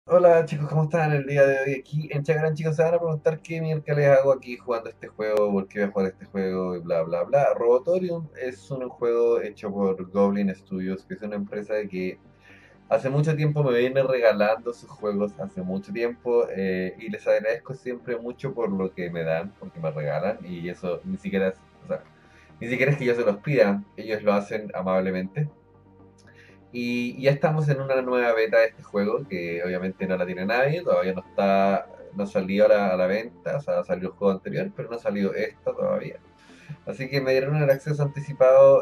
Hola chicos, ¿cómo están el día de hoy? Aquí en Chagrán, chicos, se van a preguntar qué miércoles hago aquí jugando este juego, por qué voy a jugar este juego y bla bla bla. Robotorium es un juego hecho por Goblin Studios, que es una empresa que hace mucho tiempo me viene regalando sus juegos, hace mucho tiempo, y les agradezco siempre mucho por lo que me dan, porque me regalan, y eso ni siquiera es, o sea, ni siquiera es que yo se los pida, ellos lo hacen amablemente. Y ya estamos en una nueva beta de este juego, que obviamente no la tiene nadie, todavía no está, no salió a la venta, o sea, salió el juego anterior, pero no salió esta todavía. Así que me dieron el acceso anticipado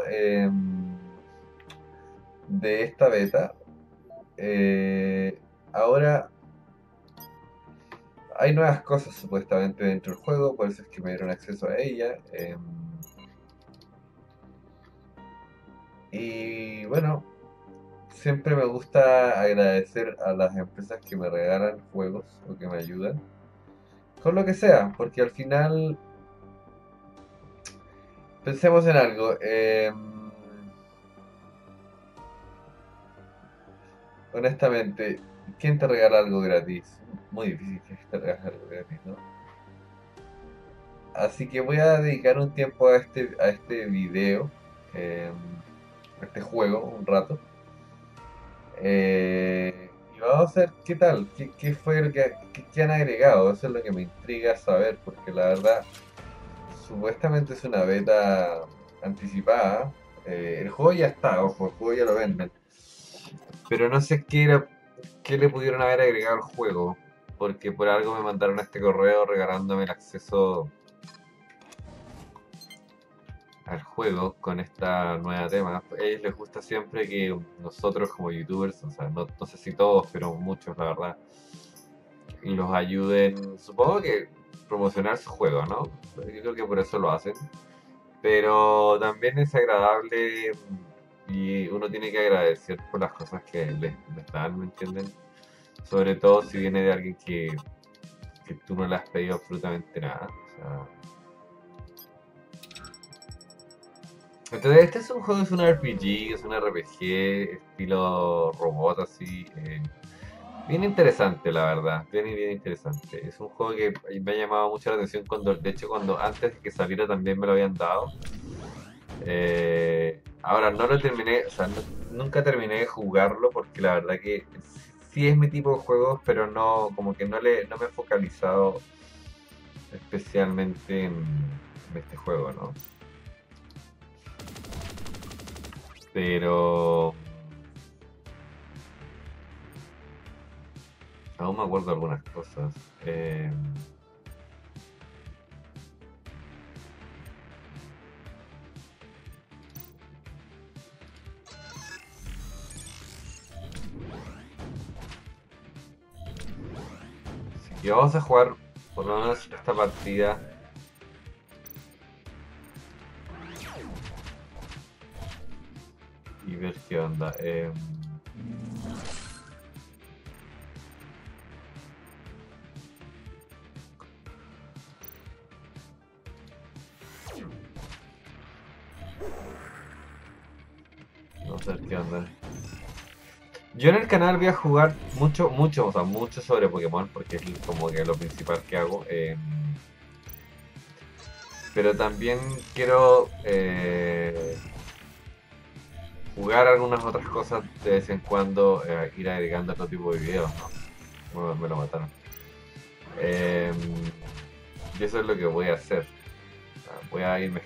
de esta beta. Eh, Ahora hay nuevas cosas supuestamente dentro del juego, por eso es que me dieron acceso a ella. Y bueno, siempre me gusta agradecer a las empresas que me regalan juegos o que me ayudan. Con lo que sea, porque al final pensemos en algo. Honestamente, ¿quién te regala algo gratis? Muy difícil que te regale algo gratis, ¿no? Así que voy a dedicar un tiempo a este video, eh, a este juego, un rato. Y vamos a ver qué tal, qué fue lo qué han agregado. Eso es lo que me intriga saber, porque la verdad, supuestamente es una beta anticipada. El juego ya está, ojo, el juego ya lo venden. Pero no sé qué le pudieron haber agregado al juego. Porque por algo me mandaron este correo regalándome el acceso al juego con esta nueva tema. A ellos les gusta siempre que nosotros como youtubers, o sea, no sé si todos, pero muchos la verdad, los ayuden, supongo que promocionar su juego, ¿no? Yo creo que por eso lo hacen. Pero también es agradable y uno tiene que agradecer por las cosas que les dan, ¿me entienden? Sobre todo si viene de alguien que tú no le has pedido absolutamente nada. O sea, entonces este es un juego, es un RPG, es un RPG estilo robot así. Bien interesante, la verdad, bien interesante. Es un juego que me ha llamado mucho la atención cuando, de hecho, cuando antes de que saliera también me lo habían dado. Ahora no lo terminé, o sea, nunca terminé de jugarlo porque la verdad que sí es mi tipo de juegos, pero no, como que no me he focalizado especialmente en este juego, ¿no? Pero aún me acuerdo algunas cosas. Eh, Así que vamos a jugar por lo menos esta partida y ver qué onda. Vamos a ver qué onda. Yo en el canal voy a jugar mucho, o sea, mucho sobre Pokémon porque es como que lo principal que hago. Pero también quiero jugar algunas otras cosas de vez en cuando, ir agregando otro tipo de videos, ¿no? Bueno, me lo mataron. Eh, y eso es lo que voy a hacer. O sea, voy a ir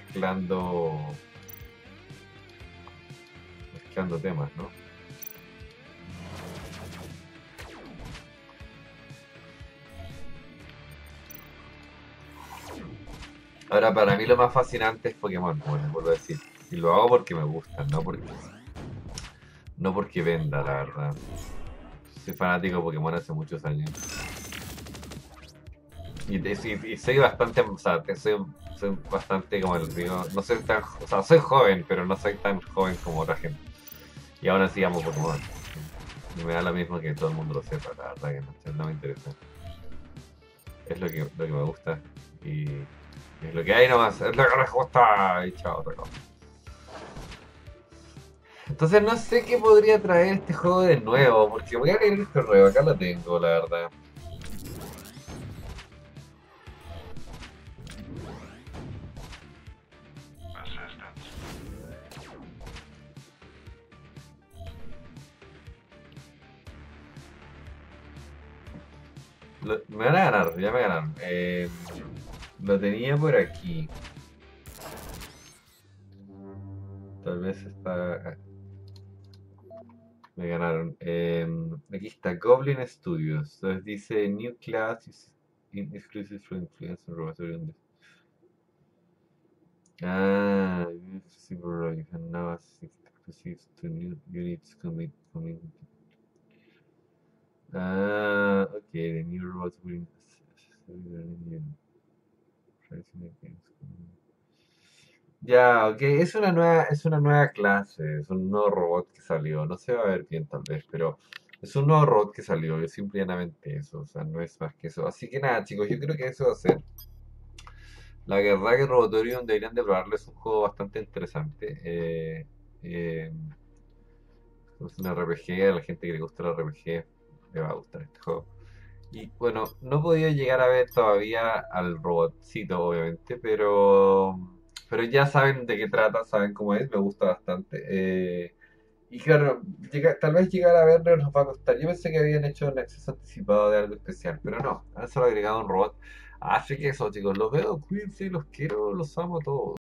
mezclando temas, ¿no? Ahora, para mí lo más fascinante es Pokémon, como les vuelvo a decir. Y lo hago porque me gusta, no porque venda, la verdad. Soy fanático de Pokémon hace muchos años. Y soy bastante, o sea, soy bastante, como les digo, no soy tan, o sea, soy joven, pero no soy tan joven como otra gente. Y aún así amo Pokémon. Y me da lo mismo que todo el mundo lo sepa, la verdad que no me interesa. Es lo que me gusta. Y es lo que hay nomás, es lo que me gusta. Y chao, otra cosa. Entonces no sé qué podría traer este juego de nuevo, porque voy a leer este juego, acá lo tengo, la verdad. Me van a ganar, ya me ganaron. Lo tenía por aquí. Tal vez está. Me ganaron. Aquí está Goblin Studios. Entonces dice New Class is exclusive for influence and robots. Ah, exclusive for you can now access exclusive to new units coming. Ah, okay. The new robots will ya, ok, es una nueva clase, es un nuevo robot que salió, no se va a ver bien tal vez, pero es un nuevo robot que salió, es simplemente eso, o sea, no es más que eso. Así que nada, chicos, yo creo que eso va a ser. La verdad que Robotorium deberían de probarlo, es un juego bastante interesante. Eh, es un RPG, a la gente que le gusta el RPG le va a gustar este juego. Y bueno, no he podido llegar a ver todavía al robotcito, obviamente, pero ya saben de qué trata, saben cómo es, me gusta bastante. Y claro, tal vez llegar a verlo nos va a costar. Yo pensé que habían hecho un acceso anticipado de algo especial, pero no, han solo agregado un robot. Así que eso, chicos, los veo, cuídense, los quiero, los amo a todos.